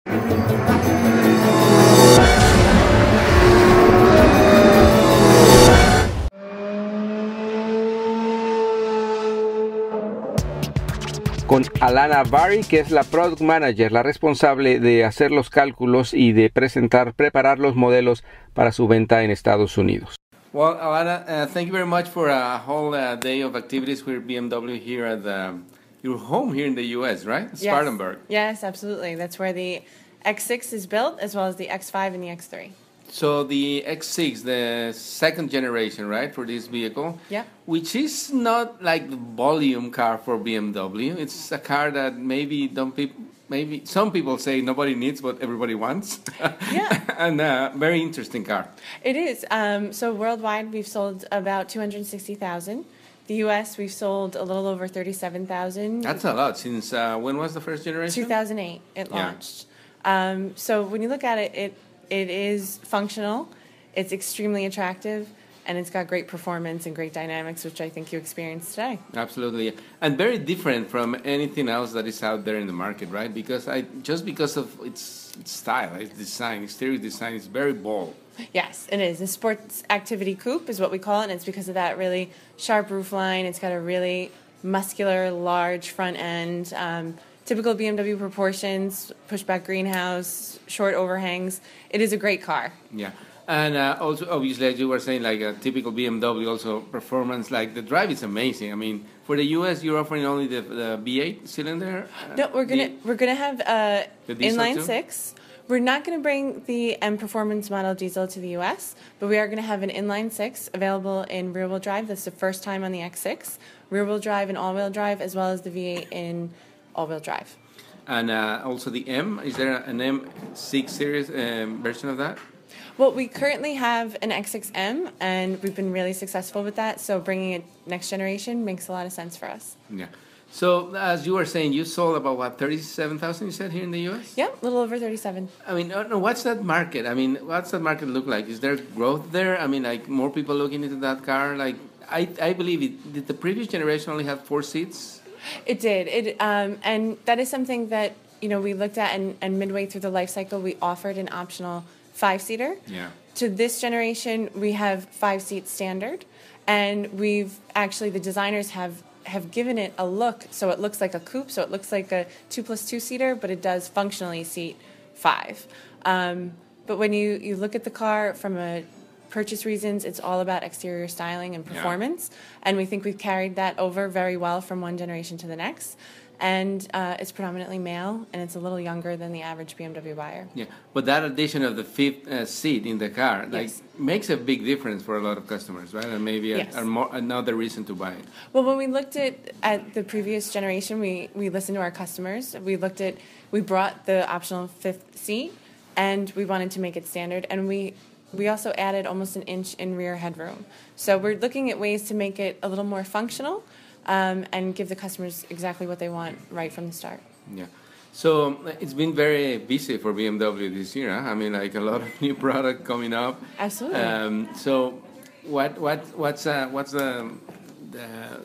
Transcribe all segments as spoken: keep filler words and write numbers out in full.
Con Alana Barry, que es la Product Manager, la responsable de hacer los cálculos y de presentar, preparar los modelos para su venta en Estados Unidos. Well, Alana, uh, thank you very much for a whole uh, day of activities with B M W here at the, your home here in the U S, right? Yes. Spartanburg. Yes, absolutely. That's where the X six is built, as well as the X five and the X three. So the X six, the second generation, right, for this vehicle? Yeah. Which is not like the volume car for B M W. It's a car that maybe don't peop maybe some people say nobody needs, but everybody wants. Yeah. And a very interesting car. It is. Um, so worldwide, we've sold about two hundred sixty thousand. The U S, we've sold a little over thirty-seven thousand. That's a lot. Since uh, when was the first generation? two thousand eight, it Yeah. launched. Um, so when you look at it, it it is functional, it's extremely attractive, and it's got great performance and great dynamics, which I think you experienced today. Absolutely, and very different from anything else that is out there in the market, right? Because I just because of its, its style, its design, exterior design is very bold. Yes, it is. A sports activity coupe is what we call it, and it's because of that really sharp roof line. It's got a really muscular, large front end. Um, Typical B M W proportions, pushback greenhouse, short overhangs. It is a great car. Yeah, and uh, also obviously, as you were saying, like a typical B M W, also performance. Like the drive is amazing. I mean, for the U S, you're offering only the, the V eight cylinder. Uh, No, we're gonna the, we're gonna have uh, The diesel inline too? six. We're not going to bring the M Performance model diesel to the U S, but we are going to have an inline six available in rear-wheel drive. That's the first time on the X six. Rear-wheel drive and all-wheel drive, as well as the V eight in all-wheel drive. and uh, also the M. Is there an M six series um, version of that? Well, we currently have an X six M, and we've been really successful with that, so bringing it next generation makes a lot of sense for us. Yeah. So as you were saying, you sold about what thirty-seven thousand? You said here in the U S. Yeah, a little over thirty-seven. I mean, uh, no, what's that market? I mean, what's that market look like? Is there growth there? I mean, like more people looking into that car? Like, I, I believe it. Did the previous generation only have four seats? It did. It um, and that is something that you know we looked at, and, and midway through the life cycle, we offered an optional five-seater. Yeah. To this generation, we have five-seat standard, and we've actually the designers have. have given it a look so it looks like a coupe, so it looks like a two plus two seater, but it does functionally seat five. Um, but when you, you look at the car from a purchase reasons, it's all about exterior styling and performance, yeah. And we think we've carried that over very well from one generation to the next. And uh, it's predominantly male, and it's a little younger than the average B M W buyer. Yeah, but that addition of the fifth uh, seat in the car, like, yes. makes a big difference for a lot of customers, right? And maybe yes. a, a more, another reason to buy it. Well, when we looked at, at the previous generation, we, we listened to our customers. We looked at, we brought the optional fifth seat, and we wanted to make it standard. And we we also added almost an inch in rear headroom. So we're looking at ways to make it a little more functional. Um, and give the customers exactly what they want right from the start. Yeah. So um, it's been very busy for B M W this year. Huh? I mean, like a lot of new product coming up. Absolutely. Um, so what what what's uh, what's the, the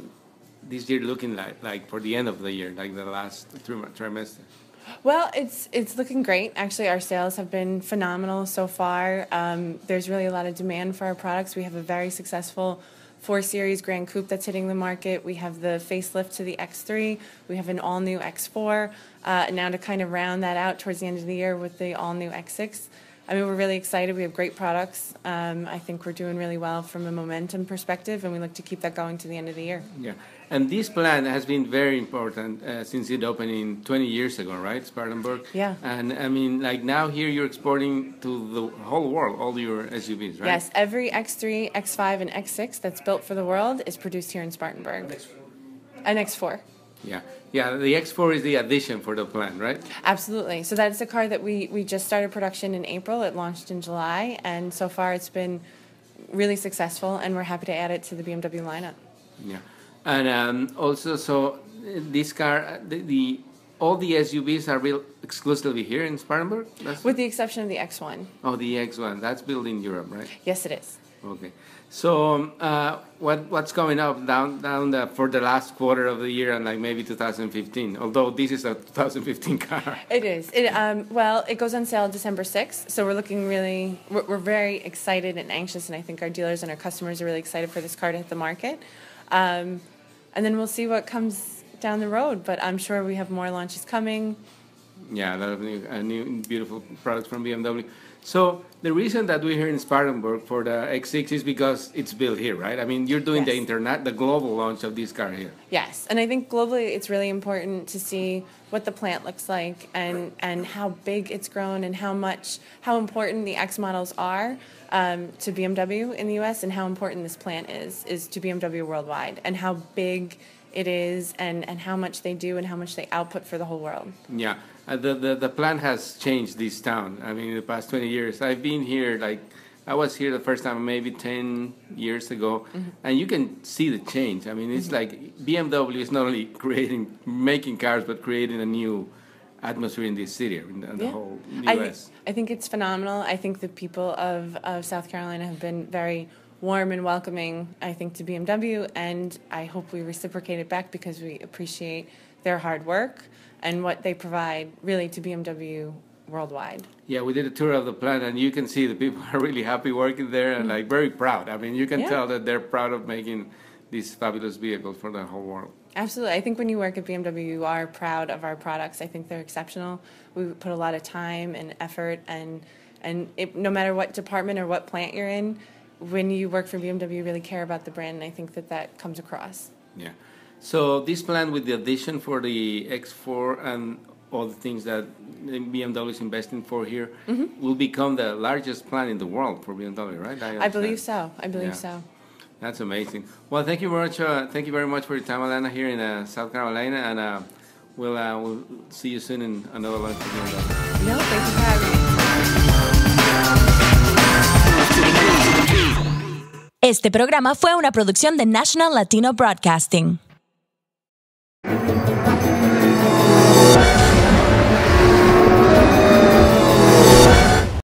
this year looking like like for the end of the year, like the last trimester? Well, it's it's looking great. Actually, our sales have been phenomenal so far. Um, there's really a lot of demand for our products. We have a very successful four series Grand Coupe that's hitting the market. We have the facelift to the X three. We have an all-new X four. Uh, now to kind of round that out towards the end of the year with the all-new X six. I mean, we're really excited. We have great products. Um, I think we're doing really well from a momentum perspective, and we look to keep that going to the end of the year. Yeah, and this plant has been very important uh, since it opened in twenty years ago, right, Spartanburg? Yeah. And I mean, like now here you're exporting to the whole world, all your S U Vs, right? Yes, every X three, X five, and X six that's built for the world is produced here in Spartanburg. An X four. Yeah, yeah. The X four is the addition for the plant, right? Absolutely. So that's a car that we, we just started production in April. It launched in July, and so far it's been really successful, and we're happy to add it to the B M W lineup. Yeah, and um, also, so this car, the, the all the S U Vs are built exclusively here in Spartanburg? That's With the exception of the X one. Oh, the X one. That's built in Europe, right? Yes, it is. Okay. So uh, what what's coming up down down the, for the last quarter of the year and like maybe two thousand fifteen? Although this is a two thousand fifteen car. It is. It um, well, it goes on sale December sixth, so we're looking really. We're, we're very excited and anxious, and I think our dealers and our customers are really excited for this car to hit the market. Um, and then we'll see what comes down the road. But I'm sure we have more launches coming. Yeah, a lot of new, uh, new beautiful products from B M W. So the reason that we're here in Spartanburg for the X six is because it's built here, right? I mean, you're doing Yes. the internet, the global launch of this car here. Yes, and I think globally it's really important to see what the plant looks like and, and how big it's grown and how much, how important the X models are um, to B M W in the U S and how important this plant is, is to B M W worldwide and how big it is and, and how much they do and how much they output for the whole world. Yeah, uh, the, the the plant has changed this town. I mean, in the past twenty years, I've been here. Like, I was here the first time maybe ten years ago, mm-hmm. and you can see the change. I mean, it's mm-hmm. like B M W is not only creating, making cars, but creating a new atmosphere in this city, in the, in the yeah. whole U S. I, th- I think it's phenomenal. I think the people of, of South Carolina have been very warm and welcoming, I think, to B M W, and I hope we reciprocate it back because we appreciate their hard work and what they provide really to B M W worldwide. Yeah, we did a tour of the plant, and you can see the people are really happy working there and like very proud. I mean, you can yeah. tell that they're proud of making these fabulous vehicles for the whole world. Absolutely. I think when you work at B M W, you are proud of our products. I think they're exceptional. We put a lot of time and effort, and and it, no matter what department or what plant you're in, when you work for B M W, you really care about the brand, and I think that that comes across. Yeah. So this plant with the addition for the X four and all the things that B M W is investing for here mm-hmm. will become the largest plant in the world for B M W, right? I, I believe so. I believe yeah. so. That's amazing. Well, thank you very much. Uh, thank you very much for your time, Alana, here in uh, South Carolina, and uh, we'll uh, we'll see you soon in another lunch for B M W. No, thank you for having me. Este programa fue una producción de National Latino Broadcasting.